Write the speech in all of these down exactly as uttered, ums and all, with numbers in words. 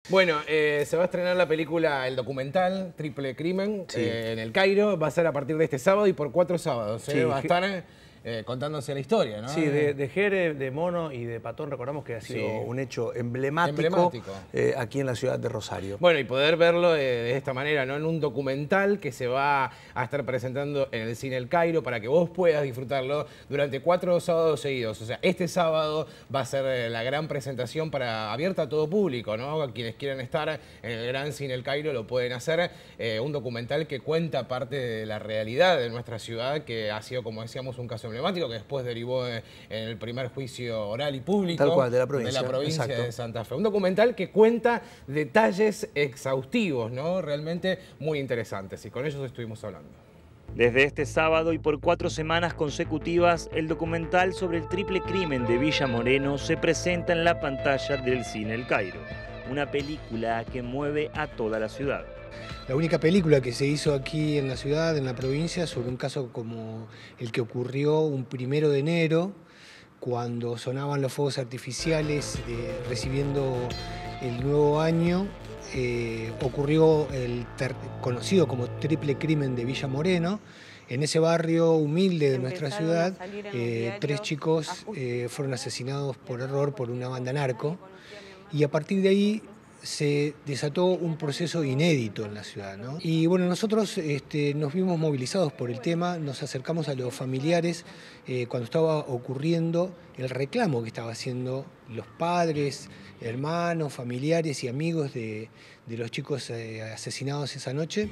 Bueno, eh, se va a estrenar la película, el documental Triple Crimen, sí. eh, en el Cairo. Va a ser a partir de este sábado y por cuatro sábados. Eh, sí. Va a estar eh, contándose la historia, ¿no? Sí, de, de Jere, de Mono y de Patón, recordamos que ha sido sí. un hecho emblemático, emblemático. Eh, aquí en la ciudad de Rosario. Bueno, y poder verlo de, de esta manera, ¿no? En un documental que se va a estar presentando en el Cine El Cairo para que vos puedas disfrutarlo durante cuatro sábados seguidos. O sea, este sábado va a ser la gran presentación para abierta a todo público, ¿no? A quienes quieran estar en el Gran Cine El Cairo lo pueden hacer. Eh, un documental que cuenta parte de la realidad de nuestra ciudad, que ha sido, como decíamos, un caso emblemático que después derivó en el primer juicio oral y público. Tal cual, de la provincia, de, la provincia exacto. de Santa Fe. Un documental que cuenta detalles exhaustivos, ¿no? Realmente muy interesantes, y con ellos estuvimos hablando. Desde este sábado y por cuatro semanas consecutivas, el documental sobre el triple crimen de Villa Moreno se presenta en la pantalla del Cine El Cairo, una película que mueve a toda la ciudad. La única película que se hizo aquí en la ciudad, en la provincia, sobre un caso como el que ocurrió un primero de enero, cuando sonaban los fuegos artificiales eh, recibiendo el nuevo año, eh, ocurrió el conocido como triple crimen de Villa Moreno. En ese barrio humilde de nuestra ciudad, eh, tres chicos eh, fueron asesinados por error por una banda narco, y a partir de ahí se desató un proceso inédito en la ciudad, ¿no? Y bueno, nosotros este, nos vimos movilizados por el tema, nos acercamos a los familiares eh, cuando estaba ocurriendo el reclamo que estaban haciendo los padres, hermanos, familiares y amigos de, de los chicos eh, asesinados esa noche.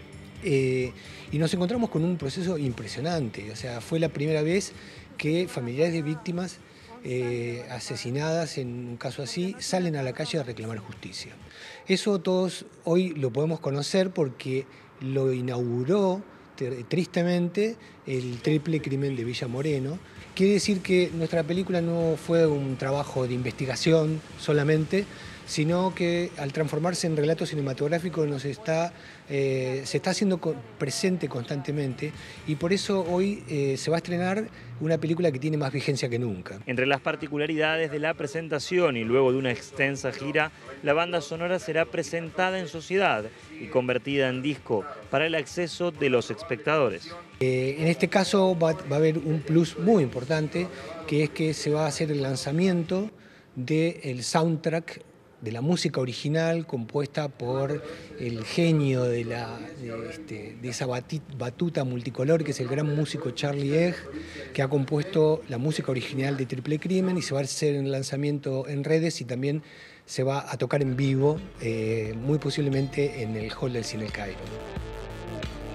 Eh, y nos encontramos con un proceso impresionante. O sea, fue la primera vez que familiares de víctimas Eh, asesinadas en un caso así, salen a la calle a reclamar justicia. Eso todos hoy lo podemos conocer porque lo inauguró tristemente el triple crimen de Villa Moreno. Quiere decir que nuestra película no fue un trabajo de investigación solamente, sino que al transformarse en relato cinematográfico nos está, eh, se está haciendo presente constantemente, y por eso hoy eh, se va a estrenar una película que tiene más vigencia que nunca. Entre las particularidades de la presentación y luego de una extensa gira, la banda sonora será presentada en sociedad y convertida en disco para el acceso de los espectadores. Eh, en este caso va, va a haber un plus muy importante, que es que se va a hacer el lanzamiento del soundtrack de la música original compuesta por el genio de, la, de, este, de esa batuta multicolor, que es el gran músico Charlie Egg, que ha compuesto la música original de Triple Crimen, y se va a hacer el lanzamiento en redes y también se va a tocar en vivo, eh, muy posiblemente en el hall del Cine El Cairo.